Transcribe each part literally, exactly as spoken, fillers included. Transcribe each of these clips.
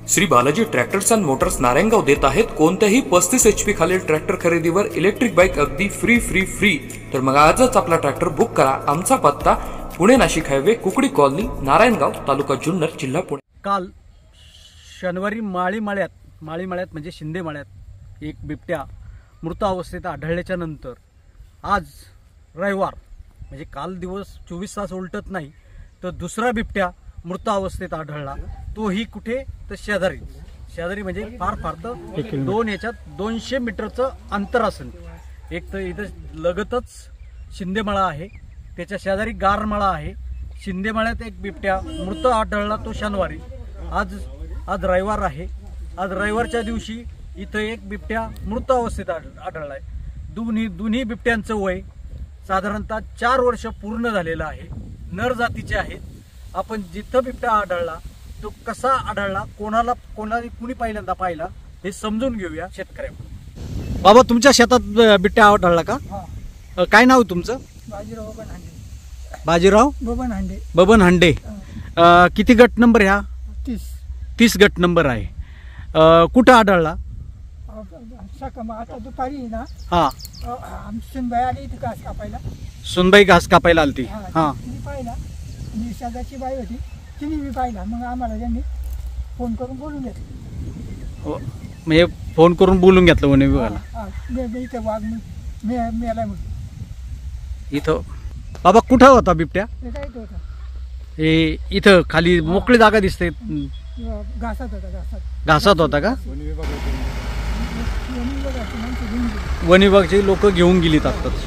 Shri Balaji tractors and motors Narayangaon देत आहेत कोणत्याही पस्तीस एच पी खालील ट्रॅक्टर खरेदीवर इलेक्ट्रिक बाईक अगदी फ्री फ्री फ्री। तर मग आजच आपला ट्रॅक्टर बुक करा। आमचा पत्ता पुणे नाशिक हायवे, कुकडी कॉलनी, नारायणगाव, तालुका जुन्नर, जिल्हा पुणे। काल शनिवारी माळीमाळ्यात माळीमाळ्यात म्हणजे शिंदेमाळ्यात एक बिबट्या मृत अवस्थेत आढळल्याच्या नंतर आज रविवार म्हणजे काल दिवस चोवीस तास उलटत नाही तर दुसरा बिबट्या मृत अवस्थेत आढळला। तोही कुठे तर शेजारी शेजारी म्हणजे फार फार तर दोन याच्यात दोनशे मीटरचं अंतर असेल। एक तर इथं लगतच शिंदेमाळा आहे, त्याच्या शेजारी गारमाळा आहे। शिंदेमाळ्यात एक बिबट्या मृत आढळला तो शनिवारी। आज आज रविवार आहे। आज रविवारच्या दिवशी इथं एक बिबट्या मृत अवस्थेत आढळलाय। दोन्ही दोन्ही बिबट्यांचं वय साधारणतः चार वर्ष पूर्ण झालेलं आहे। नर जातीचे आहेत। आपण जिथं बिबट्या आढळला तो कसा आढळला, कोणाला कोणाला कुणी पहिल्यांदा पाहिला हे समजून घेऊया शेतकऱ्यांना। बाबा, तुमच्या शेतात बिबट्या आढळला का? काय नाव तुमचं? बाजीराव बबन हांडे। बाजीराव बबन हांडे बबन हांडे। किती गट नंबर ह्या? तीस तीस गट नंबर आहे। कुठं आढळला? सकाळ आता दुपारी ना हा आमची सुनबाई आली इथे घास कापायला। सुनबाई घास कापायला आलती? हा, तिने पाहिला, मी शेजारची बाई होती, तिने मी पाहिला। मग आम्हाला त्यांनी फोन करून बोलून घेतलं। म्हणजे फोन करून बोलून घेतलं वन विभागाला? मी इथे वाघ मी मेला म्हणून इथं। बाबा, कुठं होता बिबट्या? ते काय होता हे इथं खाली मोकळी जागा दिसते, घासात होता। घासात घासात होता का? वन विभागाची माणसं घेऊन गेली। वन विभागाची लोक घेऊन गेलीत आत्ताच।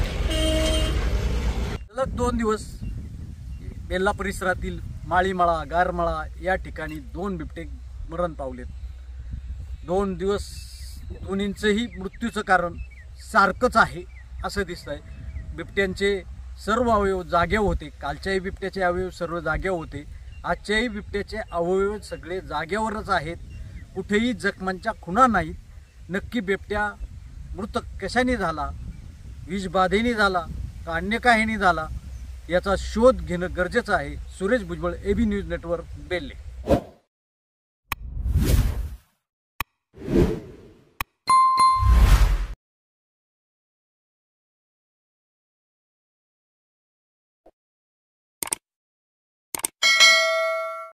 सलग दोन दिवस बेल्ला परिसरातील माळीमाळा, गारमाळा या ठिकाणी दोन बिबटे मरण पावलेत। दोन दिवस दोन्हींचंही मृत्यूचं कारण सारखंच आहे असं दिसतंय। बिबट्यांचे सर्व अवयव जागेवर होते। कालच्याही बिबट्याचे अवयव सर्व जागेवर होते। आजच्याही बिबट्याचे अवयव सगळे जागेवरच आहेत। कुठेही जखमांच्या खुणा नाहीत। नक्की बिबट्या मृत कशाने झाला, विषबाधेने झाला का अन्य काहीने झाला याचा शोध घेणं गरजेचं आहे। Suresh Bhujbal, AB news network, बेल्ले।